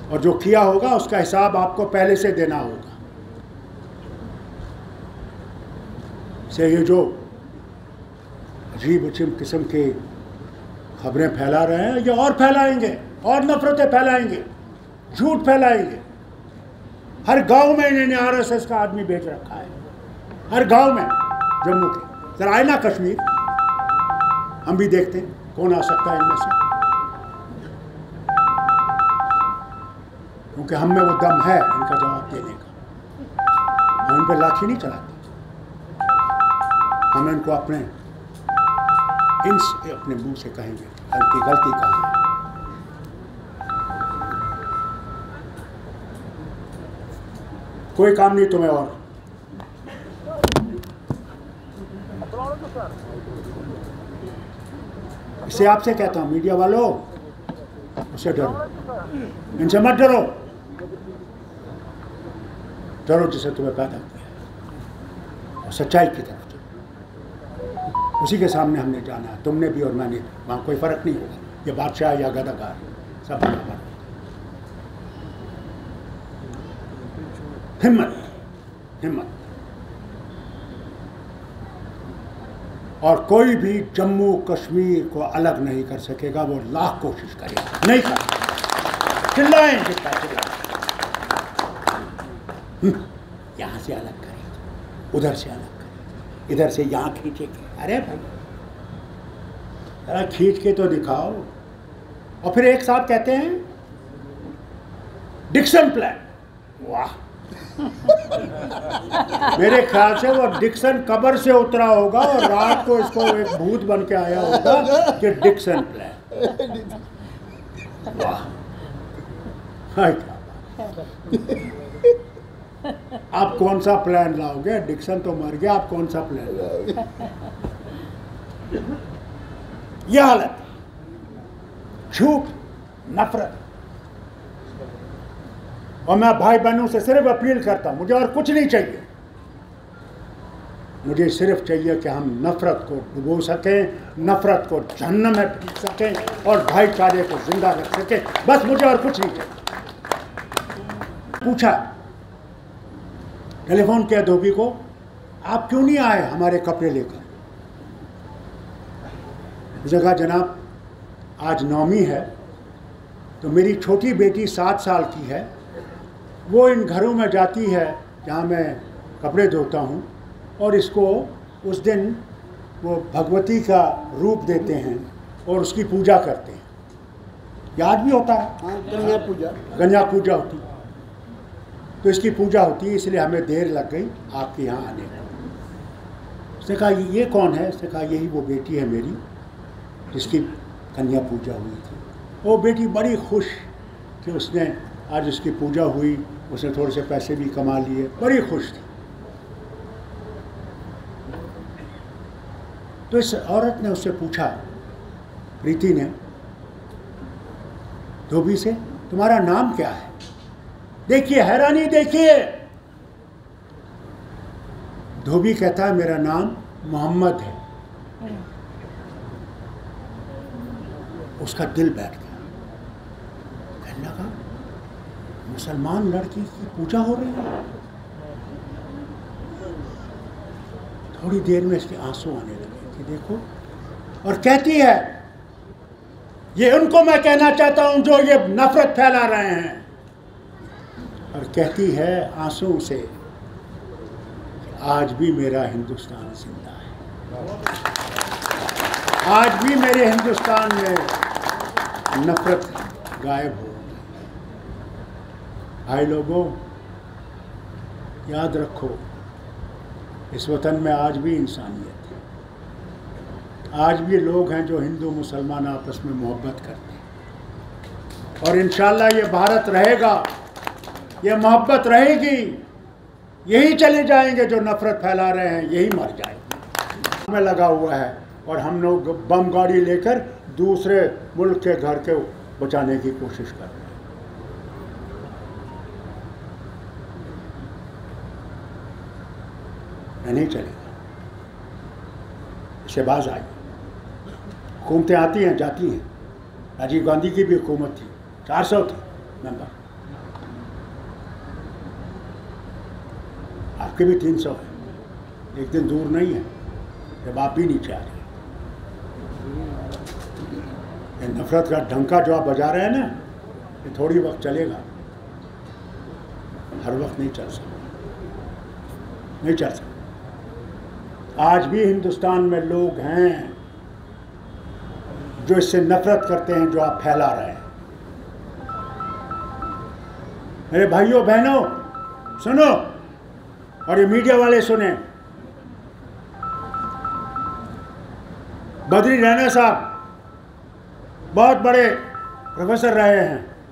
और जो किया होगा उसका हिसाब आपको पहले से देना होगा। से ये जो अजीब अजीब किस्म की खबरें फैला रहे हैं, ये और फैलाएंगे और नफरतें फैलाएंगे, झूठ फैलाएंगे। हर गांव में इन्होंने आरएसएस का आदमी भेज रखा है, हर गांव में जम्मू के। जरा आए ना कश्मीर, हम भी देखते हैं कौन आ सकता है इनमें से, क्योंकि हम में वो दम है इनका जवाब देने का। हम इन पर लाठी नहीं चलाते, हम इनको अपने मुंह से कहेंगे गलती कहाँ है। कोई काम नहीं तुम्हें और। इसे आपसे कहता हूं, मीडिया वालों, उससे डरो, इनसे मत डरो। डरो जिसे तुम्हें पैदा किया और सच्चाई की तरफ चलो। उसी के सामने हमने जाना है, तुमने भी और मैंने भी। वहाँ कोई फर्क नहीं होगा, ये बादशाह या गदागार, सब बराबर। हिम्मत हिम्मत। और कोई भी जम्मू कश्मीर को अलग नहीं कर सकेगा, वो लाख कोशिश करेगा, नहीं कर। चिल्लाएं जितना चिल्लाएं, यहाँ से अलग करेगा, उधर से अलग करेगा, इधर से यहाँ खींचेंगे। अरे भाई जरा खींच के तो दिखाओ। और फिर एक साथ कहते हैं डिक्सन प्लान। वाह, मेरे ख्याल से वो डिक्सन कब्र से उतरा होगा और रात को इसको एक भूत बन के आया होगा कि डिक्सन प्लान। वाह, आप कौन सा प्लान लाओगे? डिक्सन तो मर गया, आप कौन सा प्लान लाओगे? यह हालत, झूठ, नफरत। और मैं भाई बहनों से सिर्फ अपील करता हूं, मुझे और कुछ नहीं चाहिए। मुझे सिर्फ चाहिए कि हम नफरत को डुबो सकें, नफरत को जहन्नम में फेंक सकें और भाईचारे को जिंदा रख सकें। बस मुझे और कुछ नहीं चाहिए। पूछा टेलीफोन किया धोबी को, आप क्यों नहीं आए हमारे कपड़े लेकर? उसने कहा जनाब आज नौमी है, तो मेरी छोटी बेटी 7 साल की है, वो इन घरों में जाती है जहाँ मैं कपड़े धोता हूँ, और इसको उस दिन वो भगवती का रूप देते हैं और उसकी पूजा करते हैं। याद भी होता है, गंजा पूजा होती है, तो इसकी पूजा होती है, इसलिए हमें देर लग गई आपके यहाँ आने में। उसने कहा ये कौन है? उसने कहा यही वो बेटी है मेरी जिसकी कन्या पूजा हुई थी। वो बेटी बड़ी खुश कि उसने आज उसकी पूजा हुई, उसने थोड़े से पैसे भी कमा लिए, बड़ी खुश थी। तो इस औरत ने उससे पूछा, प्रीति ने धोबी से, तुम्हारा नाम क्या है? देखिए हैरानी देखिए। धोबी कहता है मेरा नाम मोहम्मद है। उसका दिल बैठ गया, कहने लगा मुसलमान लड़की की पूजा हो रही है। थोड़ी देर में इसके आंसू आने लगे कि देखो, और कहती है ये उनको मैं कहना चाहता हूं जो ये नफरत फैला रहे हैं, और कहती है आंसू से आज भी मेरा हिंदुस्तान जिंदा है, आज भी मेरे हिंदुस्तान में नफरत गायब हो गई। भाई लोगों, याद रखो इस वतन में आज भी इंसानियत है, आज भी लोग हैं जो हिंदू मुसलमान आपस में मोहब्बत करते हैं, और इंशाअल्लाह ये भारत रहेगा, ये मोहब्बत रहेगी। यही चले जाएंगे जो नफरत फैला रहे हैं, यही मर जाएंगे। में लगा हुआ है और हम लोग बम गाड़ी लेकर दूसरे मुल्क के घर के बचाने की कोशिश कर रहे हैं। नहीं चलेगा, शहबाज आई, हुकूमतें आती हैं जाती हैं। राजीव गांधी की भी हुकूमत थी, 400 थे मेंबर, आपके भी 300 है, एक दिन दूर नहीं है जब आप भी नीचे आ जाए। ये नफरत का डंका जो आप बजा रहे हैं ना, ये थोड़ी वक्त चलेगा, हर वक्त नहीं चल सकता, नहीं चल सकता। आज भी हिंदुस्तान में लोग हैं जो इससे नफरत करते हैं जो आप फैला रहे हैं। मेरे भाइयों बहनों सुनो, और ये मीडिया वाले सुने, बद्री रैना साहब बहुत बड़े प्रोफेसर रहे हैं,